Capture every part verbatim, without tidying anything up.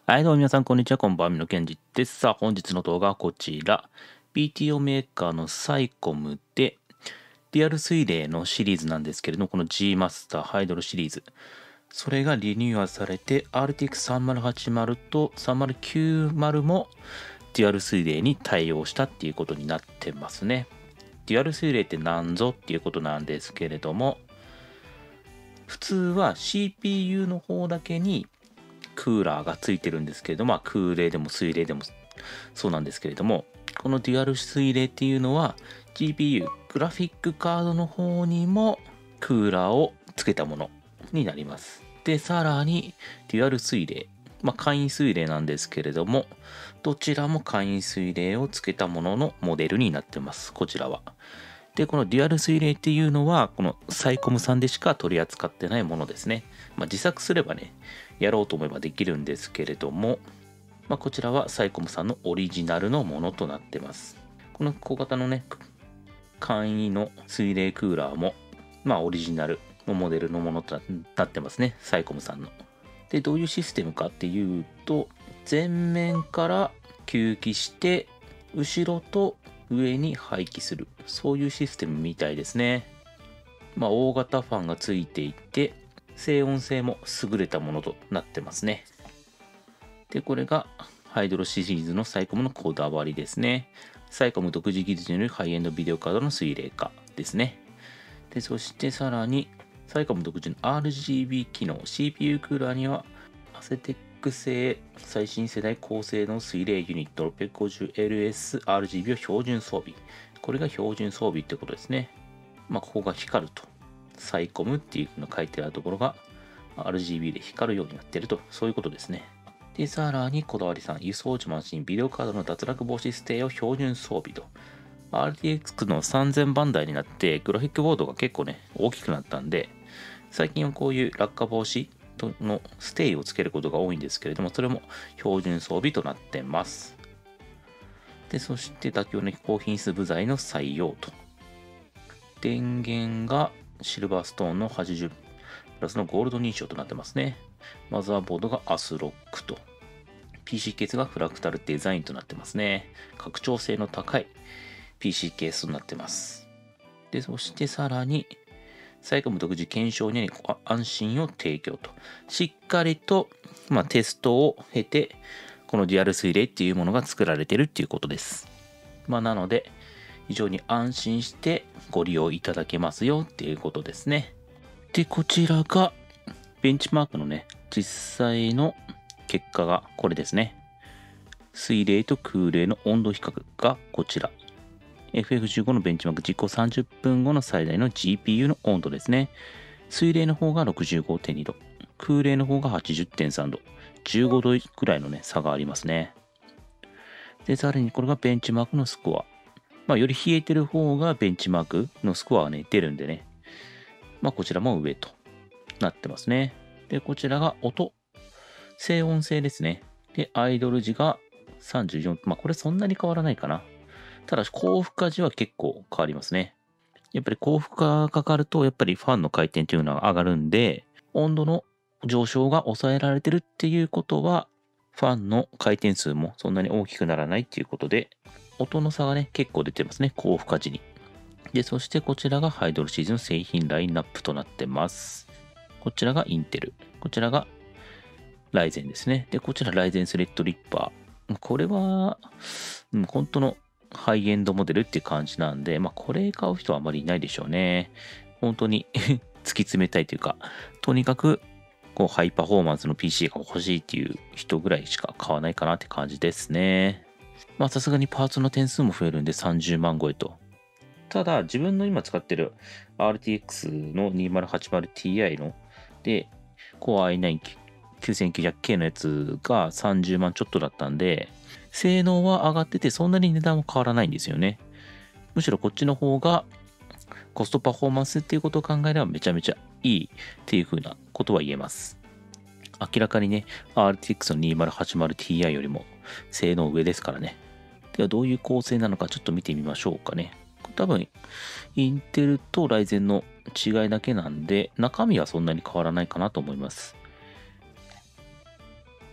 はい、どうも皆さん、こんにちは。こんばんは。みのけんじです。さあ、本日の動画はこちら。ピーティーオー メーカーのサイコムで、リアル水冷のシリーズなんですけれども、この G マスターハイドロシリーズ。それがリニューアルされて、アールティーエックスさんまるはちまる とさんまるきゅうまるもデュアル水冷に対応したっていうことになってますね。デュアル水冷って何ぞっていうことなんですけれども、普通は シーピーユー の方だけにクーラーがついてるんですけれども、まあ、空冷でも水冷でもそうなんですけれども、このデュアル水冷っていうのは ジーピーユー グラフィックカードの方にもクーラーをつけたものになります。で、さらにデュアル水冷、まあ、簡易水冷なんですけれども、どちらも簡易水冷をつけたもののモデルになってます。こちらは。で、このデュアル水冷っていうのは、このサイコムさんでしか取り扱ってないものですね。まあ、自作すればね、やろうと思えばできるんですけれども、まあ、こちらはサイコムさんのオリジナルのものとなってます。この小型のね、簡易の水冷クーラーも、まあ、オリジナルのモデルのものとなってますね。サイコムさんの。で、どういうシステムかっていうと、前面から吸気して、後ろと上に排気する。そういうシステムみたいですね。まあ、大型ファンがついていて、静音性も優れたものとなってますね。で、これがハイドロシリーズのサイコムのこだわりですね。サイコム独自技術によるハイエンドビデオカードの水冷化ですね。で、そしてさらに、サイコム独自の アールジービー 機能、シーピーユー クーラーには、アセテック製最新世代高性能水冷ユニット ろっぴゃくごじゅうエルエスアールジービー を標準装備。これが標準装備ってことですね。まあ、ここが光ると。サイコムっていうの書いてあるところが アールジービー で光るようになってると、そういうことですね。で、さらにこだわりさん、輸送時マシン、ビデオカードの脱落防止ステーを標準装備と。アールティーエックス のさんぜんばん台になって、グラフィックボードが結構ね、大きくなったんで、最近はこういう落下防止のステイをつけることが多いんですけれども、それも標準装備となってます。で、そして妥協の高品質部材の採用と。電源がシルバーストーンのはちじゅうプラスのゴールド認証となってますね。マザーボードがアスロックと。ピーシー ケースがフラクタルデザインとなってますね。拡張性の高い ピーシー ケースとなってます。で、そしてさらに、サイコム独自検証に安心を提供と。しっかりと、まあ、テストを経て、このデュアル水冷っていうものが作られてるっていうことです。まあ、なので、非常に安心してご利用いただけますよっていうことですね。で、こちらがベンチマークのね、実際の結果がこれですね。水冷と空冷の温度比較がこちら。エフエフじゅうご のベンチマーク実行さんじゅっぷんごの最大の ジーピーユー の温度ですね。水冷の方が ろくじゅうごてんにど、空冷の方が はちじゅってんさんど、じゅうごどくらいのね、差がありますね。で、さらにこれがベンチマークのスコア。まあ、より冷えてる方がベンチマークのスコアがね、出るんでね。まあ、こちらも上となってますね。で、こちらが音。静音性ですね。で、アイドル時がさんじゅうよん。まあ、これそんなに変わらないかな。ただ、高負荷時は結構変わりますね。やっぱり高負荷がかかると、やっぱりファンの回転というのは上がるんで、温度の上昇が抑えられてるっていうことは、ファンの回転数もそんなに大きくならないっていうことで、音の差がね、結構出てますね。高負荷時に。で、そしてこちらがハイドロシーズの製品ラインナップとなってます。こちらがインテル。こちらがライゼンですね。で、こちらライゼンスレッドリッパー。これは、うん、本当のハイエンドモデルっていう感じなんで、まあこれ買う人はあまりいないでしょうね。本当に突き詰めたいというか、とにかくこうハイパフォーマンスの ピーシー が欲しいっていう人ぐらいしか買わないかなって感じですね。まあさすがにパーツの点数も増えるんでさんじゅうまん超えと。ただ自分の今使ってる アールティーエックス の にせんはちじゅうティーアイ ので Core アイナインきゅうせんきゅうひゃくケー のやつがさんじゅうまんちょっとだったんで、性能は上がっててそんなに値段も変わらないんですよね。むしろこっちの方がコストパフォーマンスっていうことを考えればめちゃめちゃいいっていう風なことは言えます。明らかにね、アールティーエックス の にせんはちじゅうティーアイ よりも性能上ですからね。ではどういう構成なのかちょっと見てみましょうかね。多分、インテルとライゼンの違いだけなんで、中身はそんなに変わらないかなと思います。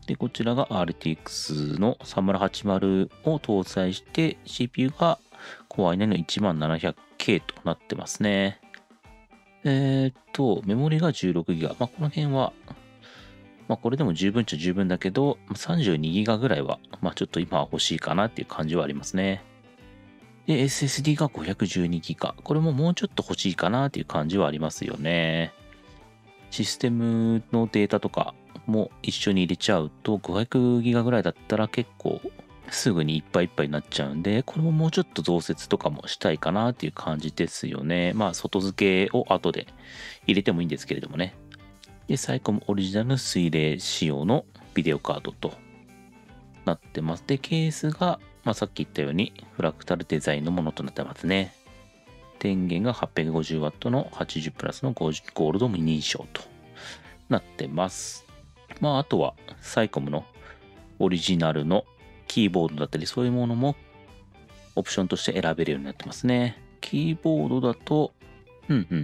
で、こちらが アールティーエックス のさんまるはちまるを搭載して、シーピーユー が Core アイナイン の いちまんななひゃくケー となってますね。えーっと、メモリが じゅうろくギガバイト。まあ、この辺は、まあ、これでも十分っちゃ十分だけど、さんじゅうにギガバイトぐらいは、まあ、ちょっと今は欲しいかなっていう感じはありますね。で、エスエスディー が ごひゃくじゅうにギガバイト。これももうちょっと欲しいかなっていう感じはありますよね。システムのデータとかも一緒に入れちゃうと ごひゃくギガバイト ぐらいだったら結構すぐにいっぱいいっぱいになっちゃうんで、これももうちょっと増設とかもしたいかなっていう感じですよね。まあ外付けを後で入れてもいいんですけれどもね。で、サイコムオリジナル水冷仕様のビデオカードとなってます。で、ケースが、まあ、さっき言ったようにフラクタルデザインのものとなってますね。電源が はっぴゃくごじゅうワット のはちじゅうプラスのゴールド認証となってます。まあ、あとはサイコムのオリジナルのキーボードだったりそういうものもオプションとして選べるようになってますね。キーボードだと、うんうん。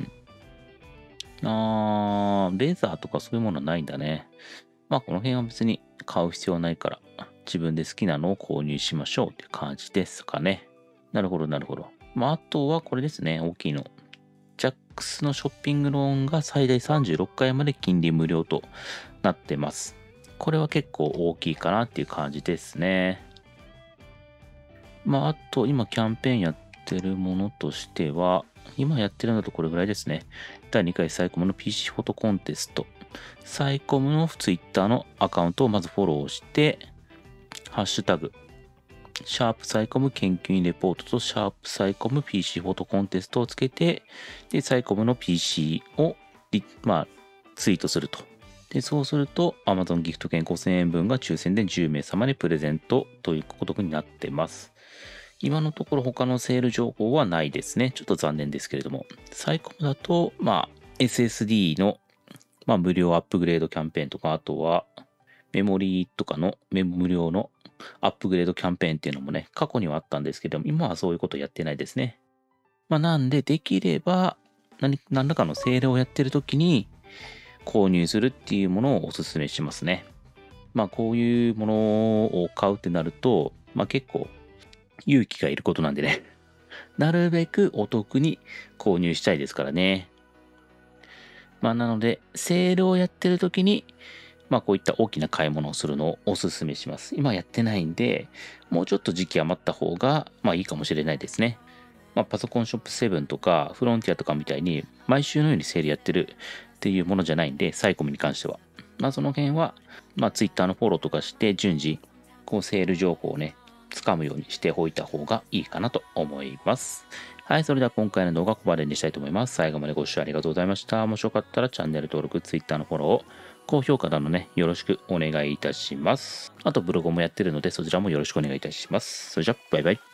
あー、レーザーとかそういうものはないんだね。まあこの辺は別に買う必要はないから自分で好きなのを購入しましょうっていう感じですかね。なるほどなるほど。まああとはこれですね、大きいの。ジャックスのショッピングローンが最大さんじゅうろっかいまで金利無料となってます。これは結構大きいかなっていう感じですね。まああと今キャンペーンやってるものとしては、今やってるのだとこれぐらいですね。だいにかいサイコムの ピーシー フォトコンテスト。サイコムのツイッターのアカウントをまずフォローして、ハッシュタグ、シャープサイコム研究員レポートとシャープサイコム ピーシー フォトコンテストをつけて、で、サイコムの ピーシー をまあ、ツイートすると。で、そうすると Amazon ギフト券ごせんえん分が抽選でじゅうめいさまにプレゼントということになってます。今のところ他のセール情報はないですね。ちょっと残念ですけれども。サイコムだと、まあ、エスエスディー の、まあ、無料アップグレードキャンペーンとか、あとは、メモリーとかの無料のアップグレードキャンペーンっていうのもね、過去にはあったんですけども、今はそういうことやってないですね。まあ、なんで、できれば、何、何らかのセールをやってるときに、購入するっていうものをお勧めしますね。まあ、こういうものを買うってなると、まあ結構、勇気がいることなんでね。なるべくお得に購入したいですからね。まあなので、セールをやってる時に、まあこういった大きな買い物をするのをお勧めします。今やってないんで、もうちょっと時期余った方が、まあいいかもしれないですね。まあパソコンショップセブンとかフロンティアとかみたいに毎週のようにセールやってるっていうものじゃないんで、サイコムに関しては。まあその辺は、まあ Twitter のフォローとかして順次、こうセール情報をね、つかむようにしておいた方がいいかなと思います。はい、それでは今回の動画はここまでにしたいと思います。最後までご視聴ありがとうございました。もしよかったらチャンネル登録、Twitter のフォロー、高評価などね、よろしくお願いいたします。あとブログもやってるのでそちらもよろしくお願いいたします。それじゃ、バイバイ。